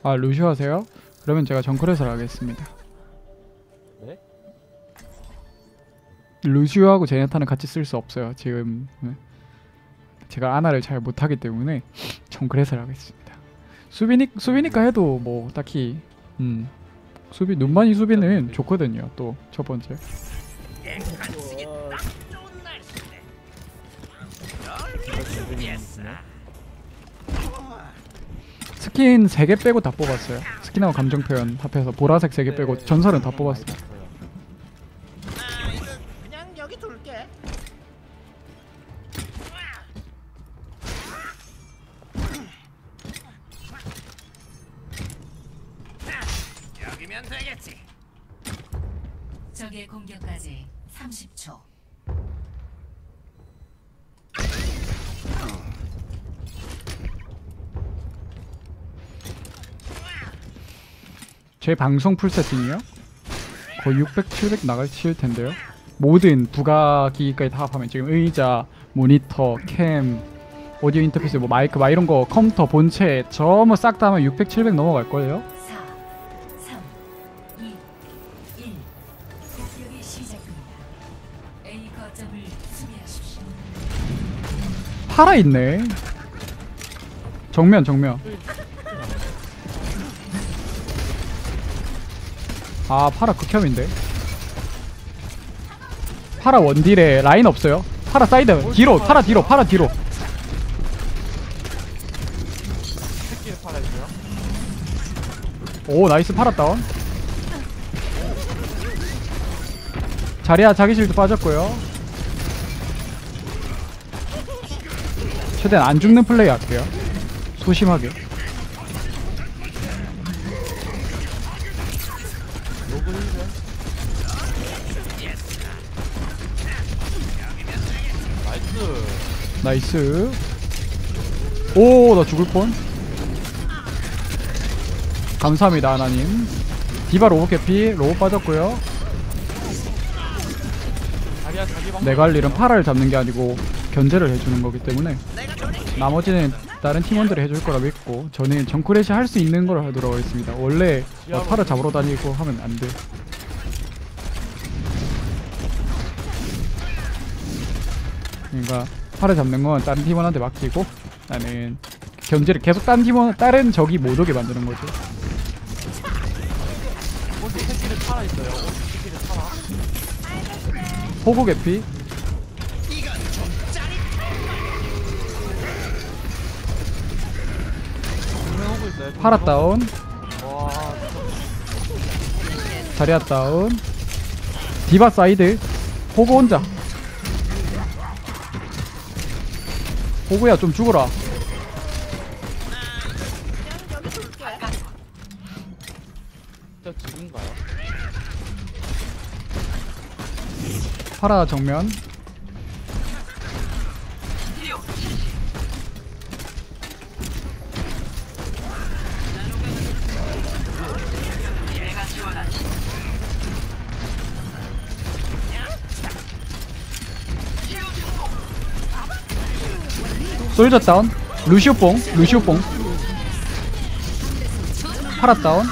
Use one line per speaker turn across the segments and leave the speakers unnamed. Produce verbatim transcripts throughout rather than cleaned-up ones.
아, 루시오 하세요? 그러면 제가 정크렛을 하겠습니다.
네?
루시오하고 제네타는 같이 쓸 수 없어요. 지금 제가 아나를 잘 못하기 때문에 정크렛을 하겠습니다. 수비니, 수비니까 해도 뭐 딱히 음 수비 눈만이 수비는 좋거든요. 또 첫 번째 스킨 세 개 빼고 다 뽑았어요. 스킨하고 감정 표현 합해서 보라색 세 개 빼고 전설은 다 뽑았어요.
그냥 여기 둘게. 여기면 되겠지.
적의 공격까지 삼십 초.
제 방송 풀 세팅이요? 거의 육백, 칠백 나가실 텐데요. 모든 부가기기까지 다 합하면 지금 의자, 모니터, 캠, 오디오 인터페이스, 뭐 마이크, 막 이런 거 컴퓨터 본체 전부 싹 다 하면 육백, 칠백 넘어갈 거예요.
사, 삼, 이, 일. 공격이 시작됩니다. A 거점을 수비하십시오.
팔아 있네. 정면, 정면. 아, 파라 극혐인데. 파라 원딜에 라인 없어요. 파라 사이드 뒤로, 파라 뒤로, 파라 뒤로.
새끼를 팔아있어요?
오, 나이스. 파라 다운. 자리야 자기 실드 빠졌고요. 최대한 안 죽는 플레이 할게요. 소심하게. 나이스. 오, 나 죽을 뻔. 감사합니다, 하나님. 디바 로봇 개피, 로봇 빠졌고요.
자기야 자기 방
내가 할 일은 파라를 잡는 게 아니고 견제를 해주는 거기 때문에 나머지는 다른 팀원들이 해줄 거라 믿고 저는 정크렛이 할 수 있는 걸 하도록 하겠습니다. 원래 어, 파라 잡으러 다니고 하면 안 돼. 그러니까 파라 잡는 건 다른 팀원한테 맡기고 나는 견제를 계속 다른 팀원, 다른 적이 못 오게 만드는 거죠.
어디 새끼를 팔아있어요. 어디 새끼를 팔아?
호구 개피.
분명하고 있어요.
파라 다운.
와
자리아 다운. 디바 사이드. 호구 혼자. 호구야 좀 죽어라.
진짜 지금가요?
파라 정면. 솔저 다운. 루시오 뽕. 루시오 뽕. 파라 다운.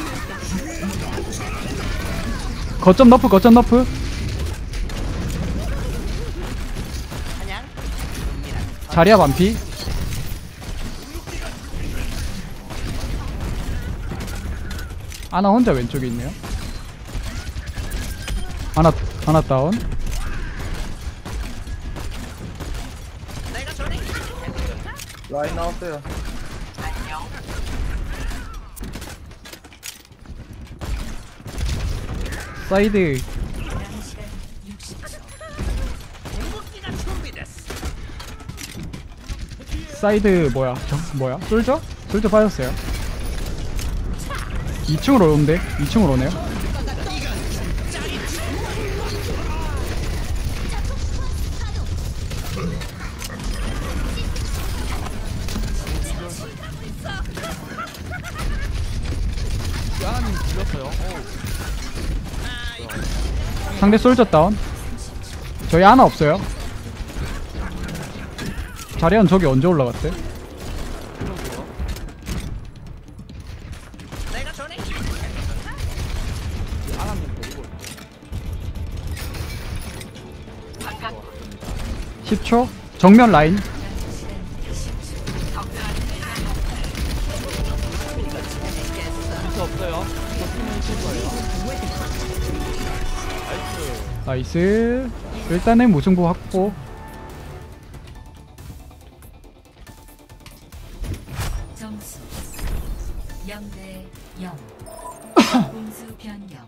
거점 너프, 거점 너프. 자리야 반피. 아나 혼자 왼쪽에 있네요. 아나, 아나 다운.
라인 나왔어요.
사이드. 사이드 뭐야? 저, 뭐야? 솔저? 솔저 빠졌어요. 이 층으로 오는데? 이 층으로 오네요.
야나님 불렸어요.
상대 솔저 다운. 저희 하나 없어요. 자리한 저기 언제 올라갔대?
전에
아나님 데리고
십 초. 정면 라인.
밑에 없어요. 이거 쓰면 칠 거예요. 나이스.
나이스. 일단은 무승부 확보.
점수 영 대 영. 공수 변경.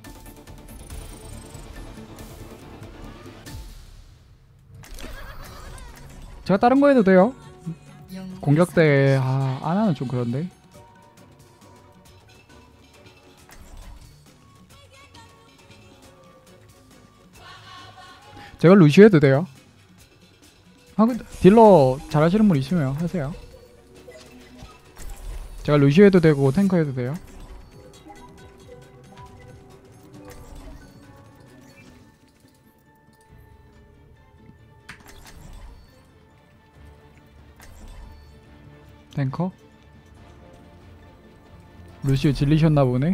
제가 다른 거 해도 돼요.
영웅의
공격 때 아, 안 하는 좀 그런데. 제가 루시 해도 돼요. 아, 근데 딜러 잘하시는 분 있으면 하세요. 제가 루시 해도 되고 탱커 해도 돼요. 탱커? 루시우 질리셨나 보네.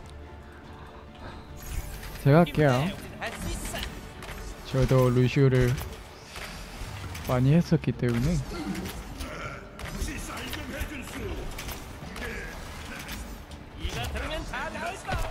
제가 할게요.
할수 있어.
저도 루시우를 많이 했었기 때문에.
이가 들으면 다 나올 거.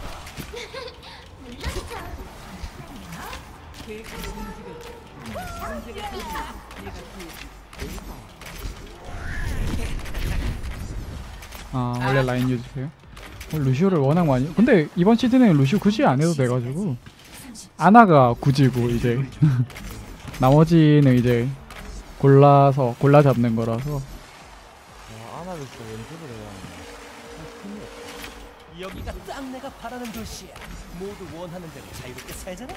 아 원래 라인 유지해요? 어, 루시우를 워낙 많이. 근데 이번 시즌에 루시우 굳이 안 해도 돼가지고 아나가 굳이고 이제 나머지는 이제 골라서 골라 잡는 거라서.
와, 아나를 또 연습을 해야 하네.
여기가 딱 내가 바라는 도시야. 모두 원하는 대로 자유롭게 살잖아.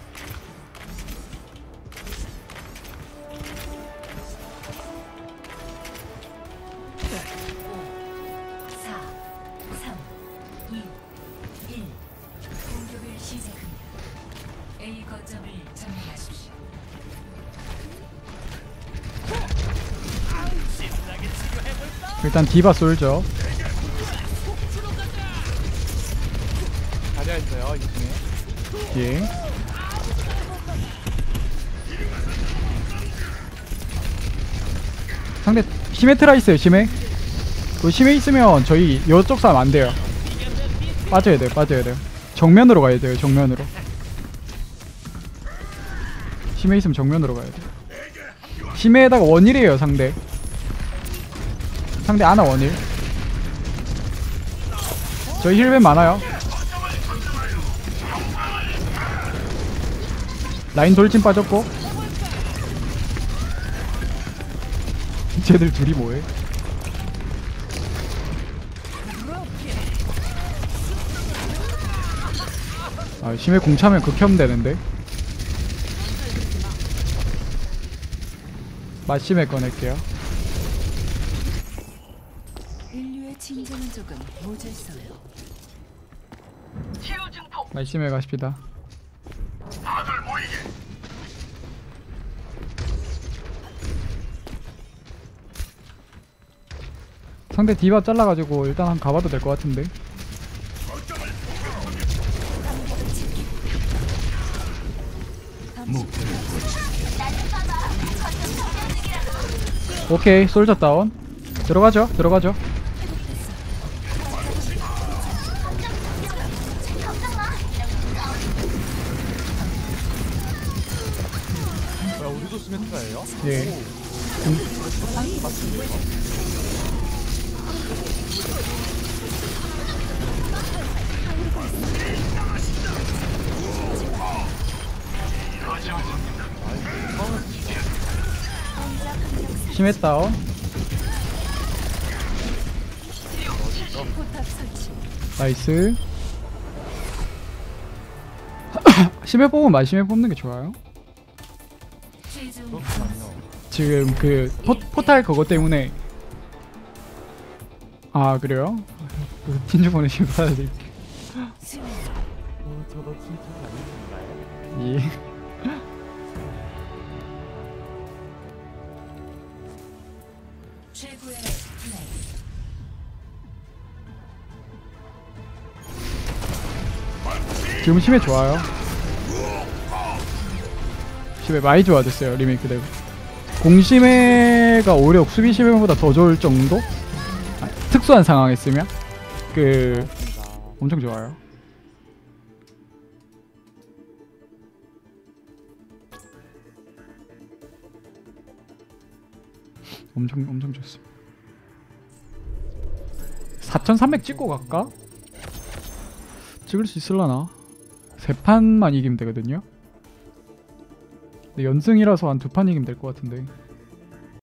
사, 삼, 이, 일. 공격을 시작합니다. A 거점을 점령하십시오.
일단 디바 쏠죠.
자리야 있어요, 이 층에.
예. 상대 시메트라 있어요. 시메. 그 시메 있으면 저희 이쪽 싸움 안 돼요. 빠져야 돼요. 빠져야 돼요. 정면으로 가야 돼요. 정면으로. 심해 있으면 정면으로 가야 돼요. 심해에다가 원일이에요. 상대. 상대 아나 원일. 저희 힐벤 많아요. 라인 돌진 빠졌고. 쟤들 둘이 뭐해? 아, 심해 공차면 극혐 되는데. 맛심해 꺼낼게요.
인류의 진정은 조금 모자랐어요.
맛심해 가십시다. 상대 디바 잘라가지고 일단 한 가봐도 될 것 같은데. 오케이, 솔저 다운. 들어가죠, 들어가죠.
뭐야, 우리도 스메트가예요?
예. 심해 다운. 나이스. 심해 뽑으면 말심해 뽑는 게 좋아요.
최종
그렇구만요.
지금 그 포, 포탈 그거 때문에. 아 그래요? 그 진주 보내시면 받아드릴게요.
승리.
어, 저도 스메트가 아닌가요?
예.
최고의 플레이.
지금 심해 좋아요. 심해 많이 좋아졌어요 리메이크 되고. 공심해가 오히려 수비 심해보다 더 좋을 정도? 아, 특수한 상황에 쓰면 그
맞습니다.
엄청 좋아요. 엄청 엄청 좋습니다. 사천삼백 찍고 갈까? 찍을 수 있을라나? 세 판만 이기면 되거든요. 근데 연승이라서 한 두 판 이기면 될 것 같은데.